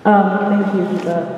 Thank you, Deepa.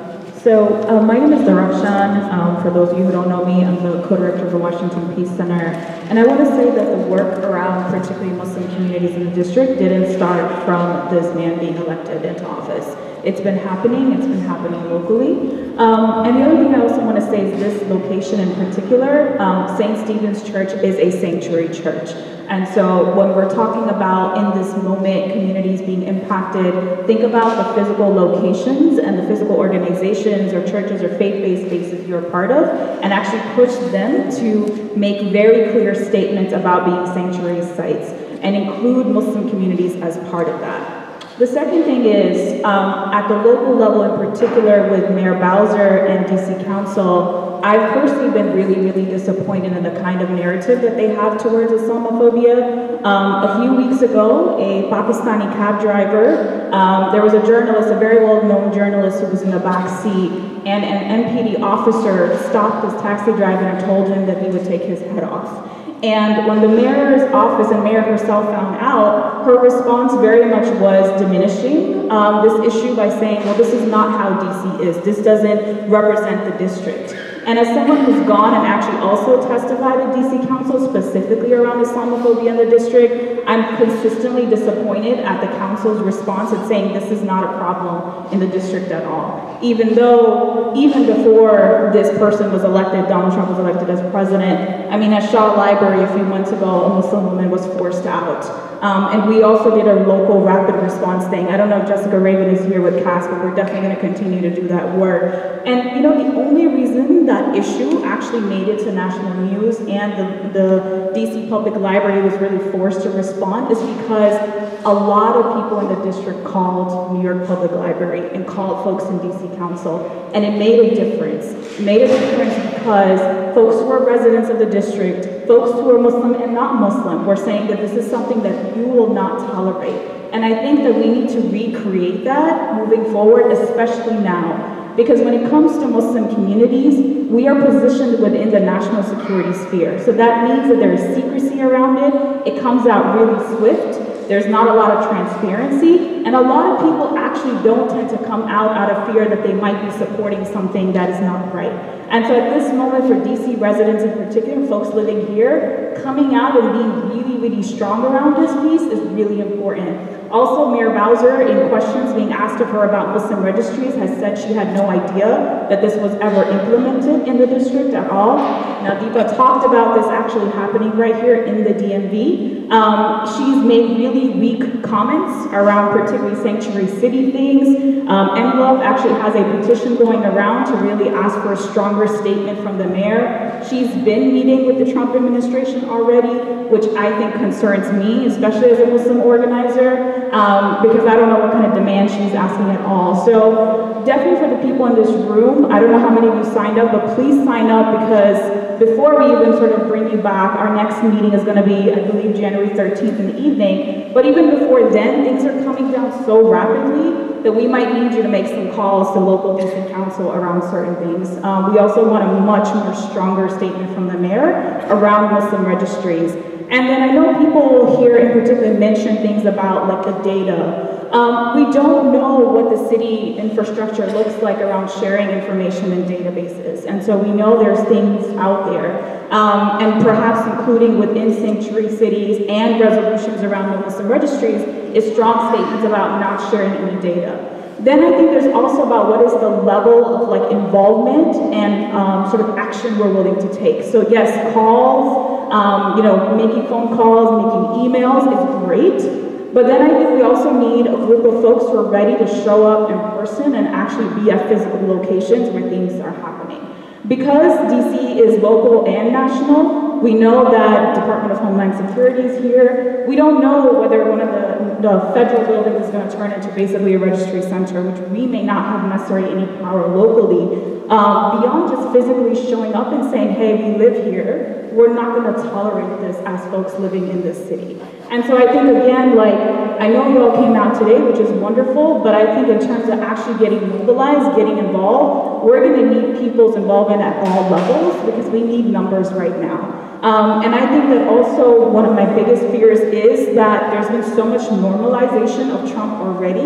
So my name is Darakshan. For those of you who don't know me, I'm the co-director of the Washington Peace Center. And I want to say that the work around particularly Muslim communities in the district didn't start from this man being elected into office. It's been happening locally. And the other thing I also want to say is this location in particular, St. Stephen's Church is a sanctuary church. And so when we're talking about in this moment communities being impacted, think about the physical locations and the physical organizations or churches or faith-based spaces you're a part of, and actually push them to make very clear statements about being sanctuary sites and include Muslim communities as part of that. The second thing is, at the local level in particular with Mayor Bowser and DC Council, I've personally been really disappointed in the kind of narrative that they have towards Islamophobia. A few weeks ago, a Pakistani cab driver, there was a journalist, a very well-known journalist who was in the back seat, and an MPD officer stopped this taxi driver and told him that he would take his head off. And when the mayor's office and mayor herself found out, her response very much was diminishing this issue by saying, well, this is not how DC is. This doesn't represent the district. And as someone who's gone and actually also testified at DC Council specifically around Islamophobia in the district, I'm consistently disappointed at the council's response at saying this is not a problem in the district at all. Even though, even before this person was elected, Donald Trump was elected as president, I mean, at Shaw Library a few months ago, a Muslim woman was forced out. And we also did a local rapid response thing. I don't know if Jessica Raven is here with CAS, but we're definitely going to continue to do that work. And you know, the only reason that issue actually made it to national news and the DC Public Library was really forced to respond is because a lot of people in the district called New York Public Library and called folks in DC Council, and it made a difference. It made a difference because folks who are residents of the district, folks who are Muslim and not Muslim, were saying that this is something that you will not tolerate. And I think that we need to recreate that moving forward, especially now. Because when it comes to Muslim communities, we are positioned within the national security sphere. So that means that there is secrecy around it. It comes out really swift. There's not a lot of transparency. And a lot of people actually don't tend to come out of fear that they might be supporting something that is not right. And so at this moment for DC residents in particular, folks living here, coming out and being really strong around this piece is really important. Also, Mayor Bowser, in questions being asked of her about Muslim registries, has said she had no idea that this was ever implemented in the district at all. Now, Deepa talked about this actually happening right here in the DMV. She's made really weak comments around particularly sanctuary city things. NLove actually has a petition going around to really ask for a stronger statement from the mayor. She's been meeting with the Trump administration already, which I think concerns me, especially as a Muslim organizer. Because I don't know what kind of demand she's asking at all. So definitely for the people in this room, I don't know how many of you signed up, but please sign up because before we even sort of bring you back, our next meeting is going to be, I believe, January 13th in the evening. But even before then, things are coming down so rapidly that we might need you to make some calls to local DC council around certain things. We also want a much more stronger statement from the mayor around Muslim registries. And then I know people here in particular mention things about like the data. We don't know what the city infrastructure looks like around sharing information in databases. And so we know there's things out there. And perhaps including within sanctuary cities and resolutions around the Muslim registries is strong statements about not sharing any data. Then I think there's also about what is the level of like involvement and sort of action we're willing to take. So yes, calls, you know, making phone calls, making emails is great. But then I think we also need a group of folks who are ready to show up in person and actually be at physical locations where things are happening. Because DC is local and national, we know that Department of Homeland Security is here. We don't know whether one of the federal buildings is going to turn into basically a registry center, which we may not have necessarily any power locally. Beyond just physically showing up and saying, hey, we live here, we're not going to tolerate this as folks living in this city. And so I think, again, like, I know you all came out today, which is wonderful, but I think in terms of actually getting mobilized, getting involved, we're going to need people's involvement at all levels because we need numbers right now. And I think that also one of my biggest fears is that there's been so much normalization of Trump already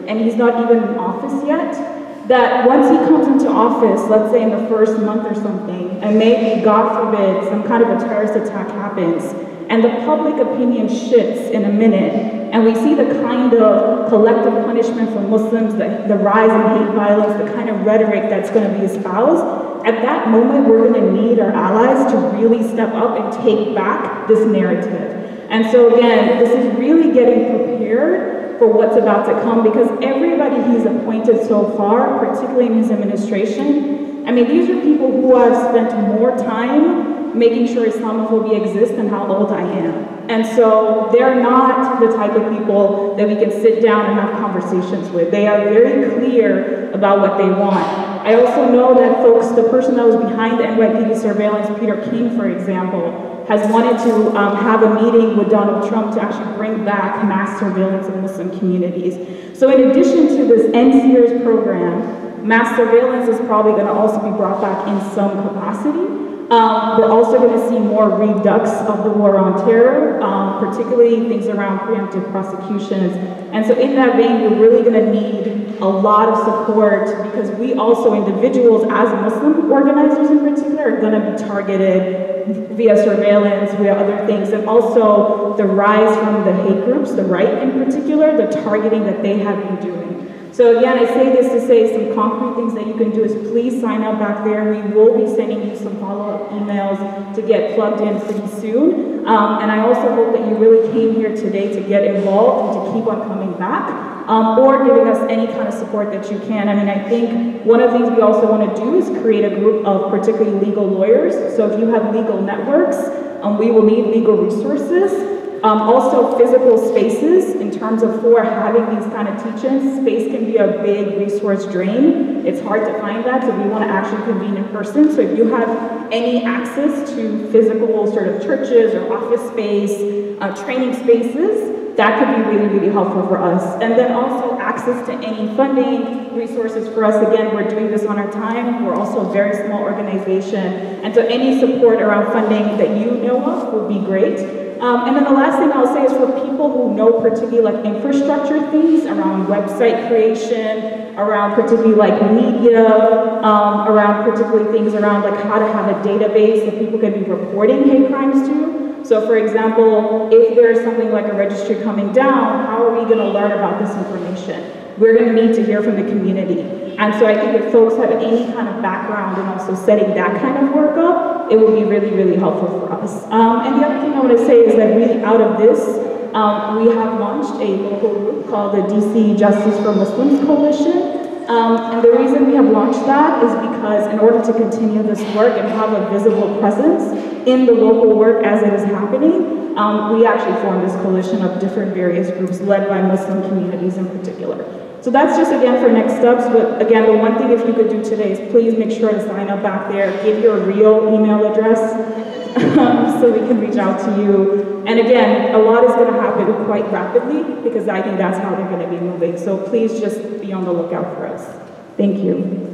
and he's not even in office yet, that once he comes into office, let's say in the first month or something, and maybe, God forbid, some kind of a terrorist attack happens, and the public opinion shifts in a minute, and we see the kind of collective punishment for Muslims, the rise in hate violence, the kind of rhetoric that's going to be espoused, at that moment we're going to need our allies to really step up and take back this narrative. And so again, this is really getting prepared for what's about to come, because everybody he's appointed so far, particularly in his administration, I mean, these are people who have spent more time making sure Islamophobia exists than how old I am. And so they're not the type of people that we can sit down and have conversations with. They are very clear about what they want. I also know that folks, the person that was behind the NYPD surveillance, Peter King, for example, has wanted to have a meeting with Donald Trump to actually bring back mass surveillance of Muslim communities. So in addition to this NSEERS program, mass surveillance is probably going to also be brought back in some capacity. We're also going to see more redux of the war on terror, particularly things around preemptive prosecutions. And so in that vein, we're really going to need a lot of support, because we also, individuals as Muslim organizers in particular, are going to be targeted via surveillance, via other things, and also the rise from the hate groups, the right in particular, the targeting that they have been doing. So again, I say this to say some concrete things that you can do is please sign up back there. We will be sending you some follow-up emails to get plugged in pretty soon. And I also hope that you really came here today to get involved and to keep on coming back, or giving us any kind of support that you can. I mean, I think one of the things we also want to do is create a group of particularly legal lawyers. So if you have legal networks, we will need legal resources. Also physical spaces in terms of for having these kind of teach-ins. Space can be a big resource drain. It's hard to find that, so we want to actually convene in person. So if you have any access to physical sort of churches or office space, training spaces, that could be really, really helpful for us. And then also access to any funding resources for us. Again, we're doing this on our time. We're also a very small organization. And so any support around funding that you know of would be great. And then the last thing I'll say is for people who know particularly like infrastructure things around website creation, around particularly like media, around particularly things around like how to have a database that people can be reporting hate crimes to. So for example, if there's something like a registry coming down, how are we going to learn about this information? We're going to need to hear from the community. And so I think if folks have any kind of background in also setting that kind of work up, it will be really, really helpful for us. And the other thing I want to say is that really out of this, we have launched a local group called the DC Justice for Muslims Coalition. And the reason we have launched that is because in order to continue this work and have a visible presence in the local work as it is happening, we actually formed this coalition of different various groups led by Muslim communities in particular. So that's just again for next steps, but again, the one thing if you could do today is please make sure to sign up back there, give your real email address so we can reach out to you. And again, a lot is going to happen quite rapidly because I think that's how they're going to be moving. So please just be on the lookout for us. Thank you.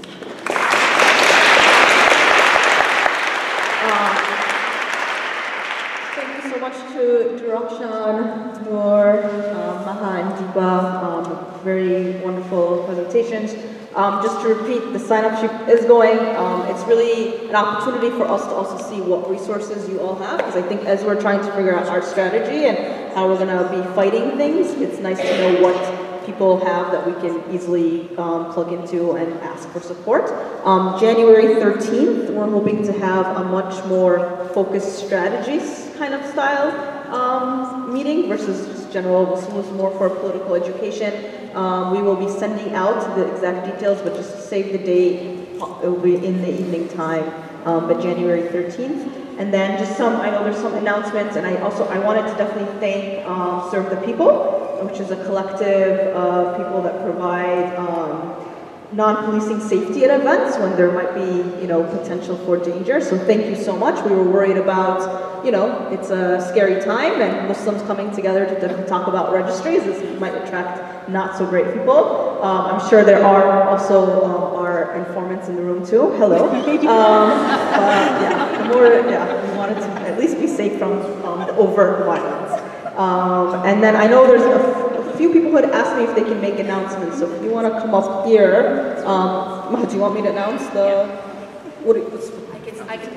To Rakshan, Noor, Maha, and Deepa, very wonderful presentations. Just to repeat, the sign-up sheet is going. It's really an opportunity for us to also see what resources you all have, because I think as we're trying to figure out our strategy and how we're going to be fighting things, it's nice to know what people have that we can easily plug into and ask for support. January 13th, we're hoping to have a much more focused strategies kind of style meeting versus just general. This was more for political education. We will be sending out the exact details, but just to save the date, it will be in the evening time, but January 13th. And then just some, I know there's some announcements, and I wanted to definitely thank Serve the People, which is a collective of people that provide non-policing safety at events when there might be, potential for danger. So thank you so much. We were worried about, it's a scary time and Muslims coming together to talk about registries. This might attract not so great people. I'm sure there are also our informants in the room too. Hello. We wanted to at least be safe from the overt violence. And then I know there's a few people had asked me if they can make announcements, so if you want to come up here, do you want me to announce the, I can.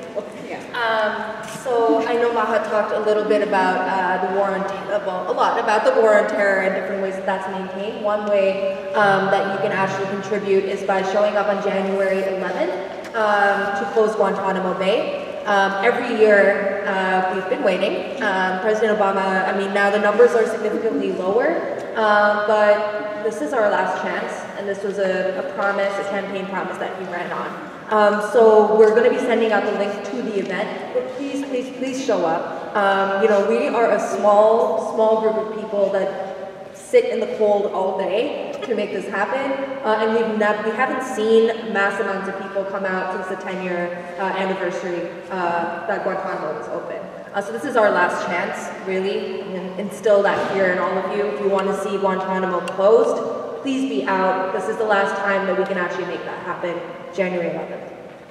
So I know Maha talked a little bit about the war on, a lot about the war on terror and different ways that that's maintained. One way that you can actually contribute is by showing up on January 11th to close Guantanamo Bay. Every year, we've been waiting. President Obama, I mean, now the numbers are significantly lower, but this is our last chance, and this was a promise, a campaign promise that he ran on. So we're going to be sending out the link to the event, but please, please, please show up. You know, we are a small group of people that sit in the cold all day to make this happen, and we haven't seen mass amounts of people come out since the 10-year anniversary that Guantanamo was open. So this is our last chance, really, and instill that fear in all of you. If you want to see Guantanamo closed, please be out. This is the last time that we can actually make that happen, January 11th.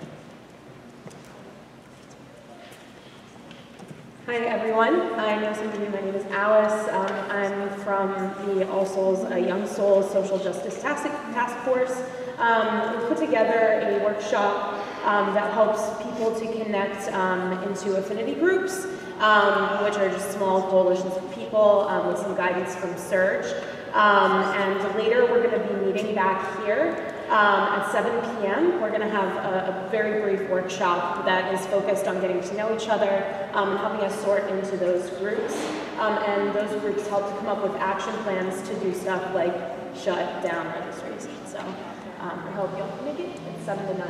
Hi everyone, I know some of you, my name is Alice. I'm from the All Souls Young Souls Social Justice Task Force. We put together a workshop that helps people to connect into affinity groups, which are just small coalitions of people with some guidance from Surge. And later we're going to be meeting back here at 7 p.m. We're going to have a very brief workshop that is focused on getting to know each other and helping us sort into those groups. And those groups help to come up with action plans to do stuff like shut down registries. So I hope you'll make it. It's 7 to 9.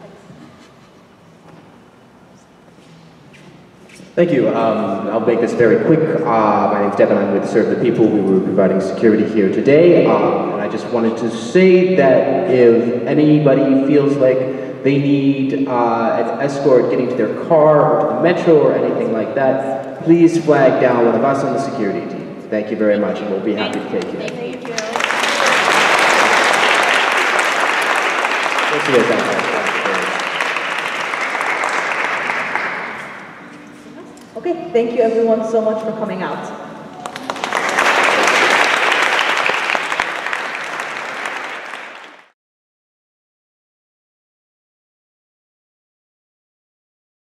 Thank you. I'll make this very quick. My name is Devin. I'm with Serve the People. We were providing security here today. And I just wanted to say that if anybody feels like they need an escort getting to their car or to the metro or anything like that, please flag down one of us on the security team. Thank you very much, and we'll be happy to take you. Thank you. We'll see you guys. Okay, thank you everyone so much for coming out.